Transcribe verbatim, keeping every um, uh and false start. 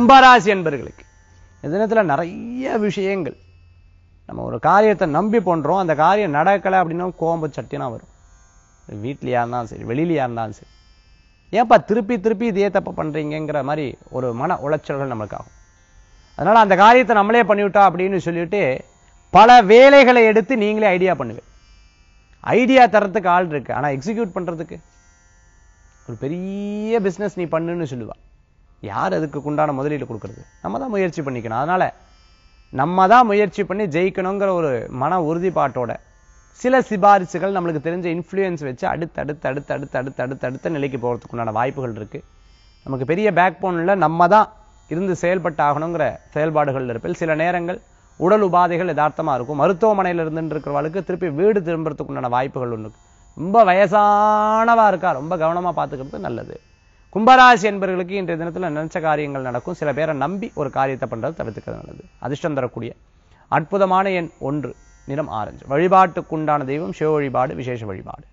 கும்பராசி என்பர்களுக்கு இந்த தினத்துல நிறைய விஷயங்கள் நம்ம ஒரு காரியத்தை நம்பி பண்றோம், அந்த காரியம் நடக்கலை அப்படின்னா கோப சட்டினா வரும். வீட்லயா இருந்தாலும் சரி, வெளியிலயா இருந்தாலும் சரி, ஏன்பா திருப்பி திருப்பி இதே தப்பு பண்றீங்கிற மாதிரி ஒரு மன உளைச்சல்கள் நம்மளுக்கு ஆகும். அதனால அந்த காரியத்தை நம்மளே பண்ணிவிட்டா அப்படின்னு சொல்லிட்டு பல வேலைகளை எடுத்து நீங்களே ஐடியா பண்ணுங்க. ஐடியா தரத்துக்கு ஆள் இருக்கு, ஆனா எக்ஸிக்யூட் பண்றதுக்கு ஒரு பெரிய பிசினஸ் நீ பண்ணுன்னு சொல்லுவா. யார் அதுக்கு உண்டான முதலீடு கொடுக்கறது? நம்ம தான் முயற்சி பண்ணிக்கணும். அதனால நம்ம தான் முயற்சி பண்ணி ஜெயிக்கணுங்கிற ஒரு மன உறுதிப்பாட்டோட சில சிபாரிசுகள் நம்மளுக்கு தெரிஞ்ச இன்ஃப்ளூயன்ஸ் வச்சு அடுத்து அடுத்து அடுத்து அடுத்து அடுத்து அடுத்து அடுத்த நிலைக்கு போகிறதுக்கு உண்டான வாய்ப்புகள் இருக்கு. நமக்கு பெரிய பேக் போன்ல நம்ம தான் இருந்து செயல்பட்டு ஆகணுங்கிற செயல்பாடுகள் இருப்பில் சில நேரங்கள் உடல் உபாதைகள் யதார்த்தமா இருக்கும். மருத்துவமனையில் இருந்து இருக்கிறவளுக்கு திருப்பி வீடு திரும்புறதுக்கு உண்டான வாய்ப்புகள் ஒன்று. ரொம்ப வயசானவா இருக்கா, ரொம்ப கவனமா பார்த்துக்கிறது நல்லது. கும்பராசி என்பவர்களுக்கு இன்றைய தினத்துல நினைச்ச காரியங்கள் நடக்கும். சில பேரை நம்பி ஒரு காரியத்தை பண்றது தவிர்த்துக்கிறது நல்லது. அதிர்ஷ்டம் தரக்கூடிய அற்புதமான எண் ஒன்று, நிறம் ஆரஞ்சு. வழிபாட்டுக்குண்டான தெய்வம் சிவ வழிபாடு, விசேஷ வழிபாடு.